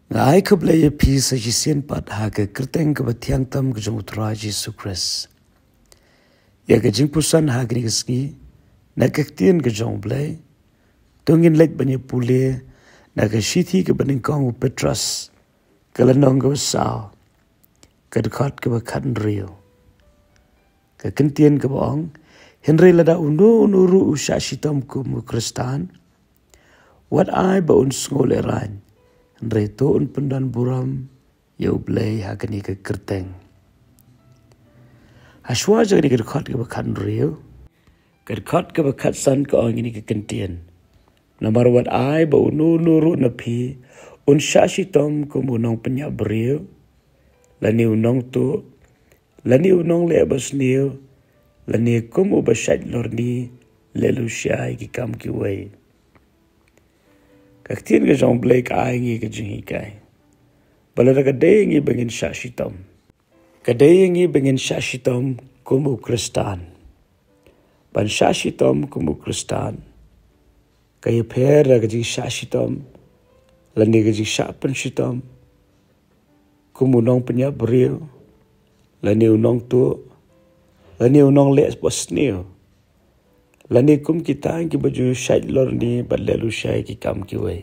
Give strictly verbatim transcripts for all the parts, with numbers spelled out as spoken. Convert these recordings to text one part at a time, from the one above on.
Ngai ke blaya pi sa jisien pat ha ke kerteng ke batiang tam ke jong utra Jesu Kristus. Ya ke Jingpuson ha ke ski na ke tien ke jong blay. Tungin lek banya pule na ke shithi ke baning kong Petrus ke lanong ke sao. Ke dekat ke bakan rio. Ke kentien ke baong Henry lada unu nuru usha shitom ku U Kristan. Wat ai ba un sngewlehrain. Henry to un pendan buram yau blay ha ke ni ke kerteng. Haswa jadi ke dekat ke bakan rio. Ke dekat ke bakat san ke ong ini ke kentien. Namar wat ai ba unu nuru napi un shah shitom ku munong penyak brio. Lani unong tu lani unong le bas niu. Lani kum u basyad lorni lelu syai ki kam ki wei. Kaktien ke jong blai ka ai ngi ke jing hikai. Balada ka day ngi bengin shah shitom. Ka day ngi bengin shah shitom kum U Kristan. Ban shah shitom kum U Kristan. Kaya per ka jing shah shitom. Lani ka jing shah pen shitom. Kum unong penyak beriu. Lani unong tu. Lani unong le bos niu. Lani kum kita ki baju syait lor ni badlalu syai ki kam ki wei.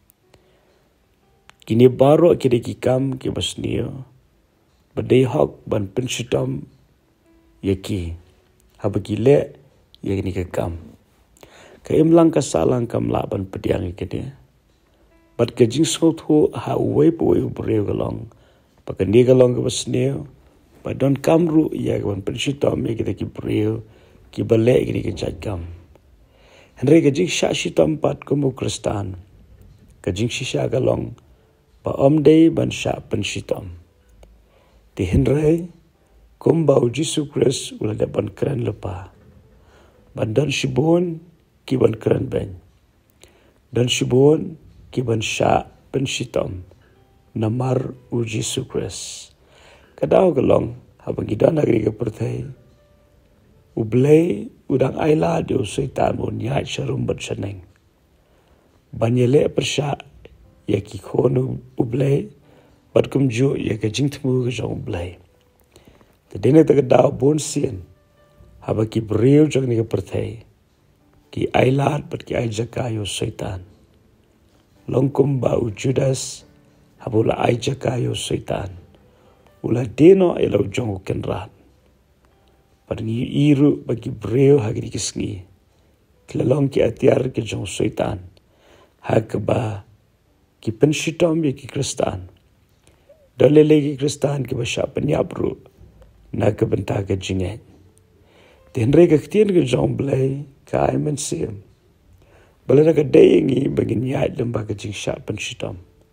Kini baru kiri ki kam ki bos niu. Badai hok ban penshitom yaki. Habagi le yakni ke kam. Ka imlang ka salang kam la ban pediang ki dia. Bad ke jing skot hu ha wei po wei breu galong. Pakan dia galong ke bos niu. Padon kamru ia kawan penshitom ia kita ki breu ki balek ki ke jagam. Henry ke jing shah shitom pat kum U Kristan. Ke jing shisha galong pa omdei ban shah penshitom. Di Henry kum bau Jesu Kristus ulada ban keren lepa. Ban dan shibon ki ban keren ben. Dan shibon ki ban shah penshitom. Namar U Jesu Kristus. Kadau gelong habang gidan negeri ke pertai. Ublay udang aila di usaitan mo nyai sharum bat saneng. Banyele persya ya ki khonu ublay bat kumju ya ke jingtmu ke jong ublay. Tadine ta kadau bon sien habang ki breu jong ni ke pertai. Ki aila bat ki ai jaka yo usaitan. Longkum ba u Judas habula ai jaka yo usaitan. Ula deno elo jong kenrat. Padangi iru bagi breu hagi kisngi. Kelalong ki atiar ke jong syaitan. Hakba ki penshitom ya ki Kristan. Dalele ki Kristan ki basya penyabru. Na ke benta ke jinget. Tenre ke ktien ke jong blay ka ai mensim. Balana ke dayengi bagi nyait lembah ke jing sya penshitom.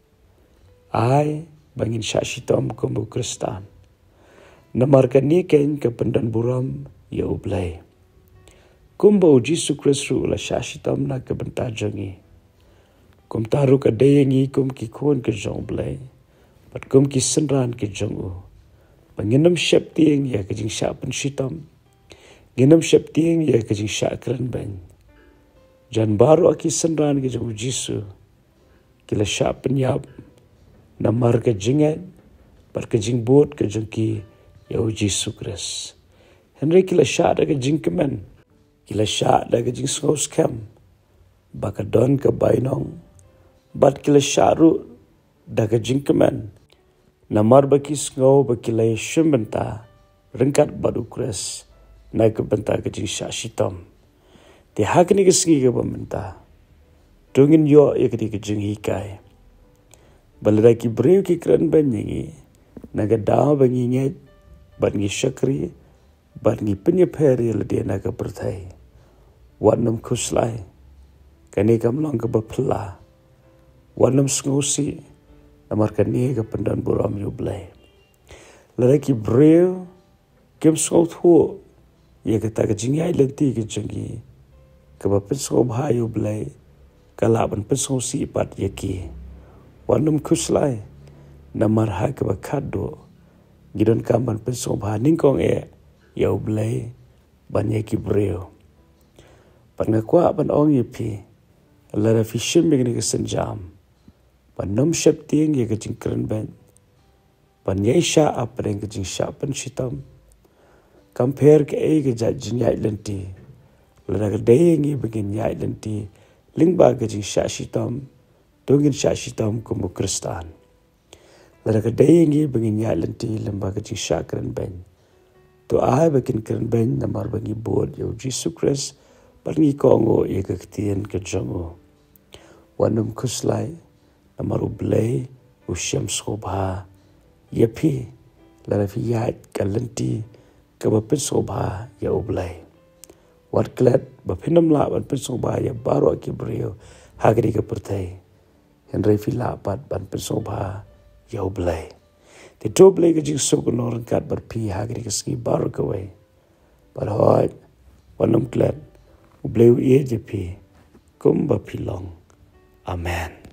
Ai bangin shah shitom kum U Kristan. Namarkan ni ken ke pendan buram ya ublay. Kum bau Jesu Kristus la shah shitom na ke benta jangi. Kum taru ke dayengi kum ki kun ke jong blay. Pat kum ki senran ke jong u. Banginam syap tieng ya ke jing shah pen shitom. Ginam syap tieng ya ke jing shah keren ben. Jan baru aki senran ke jong Jesu. Kila syah penyap. Namar ke jingat, par ke jingbut ke jengki yau Jesu Kristus. Henry kila syah da ke jingkemen, kila syah da ke jing sngos kem, baka don ke bainong, bat kila syah ru da ke jingkemen. Namar baki sngau baki lay syembenta, rengkat badu Kristus, na ke benta ke jing syah shitom. Di hak ni ke segi ke benta, tungin yo ya ke di ke jing hikai. Balada ki breu ki keren banyangi. Naga daw bangi nyet. Bat ngi syakri. Bat ngi penyeperi ladia naga bertai. Wadnam kuslai. Kani kam lang ke bapela. Wadnam sengusi. Namar kani ke pendan buram yublay. Lada ki breu. Kem sengut huo. Ya kata ke jingai lenti ke jengi. Kaba pensengub ha yublay. Kalaban pensengusi pat yaki. Wanum kuslai namar ha ke bakado gidon kaman pensong bah ningkong e yau blai banyak ki breu pan ngakwa ban ong yipi lara fishim begini kesenjam ban nom shep tiang ye ka jing kren ben ban ye sha apreng ka jing sha pan shitom compare ke e ka ja jing yai lenti la ka de ngi begin yai lenti lingba ka jing sha shitom tungin sha shitom ku U Kristan la ka de ngi begin yai lenti lingba ka jing sha kren ben to ai begin kren ben na mar bangi bod yo Jesus Christ bangi kongo ye ka tien ka jongo wanum kuslai namaru blay usyam sobha yapi larafi yat kalenti kabapin sobha ya oblay wat klat bapinam la ban pin sobha ya baro akibrio hagri ka pertai henry fila pat ban pin sobha ya oblay te toblay ka jing sok noran kat barpi hagri ka ski baro ka way but hot wanum klat ublay ye japi kum bapilong amen.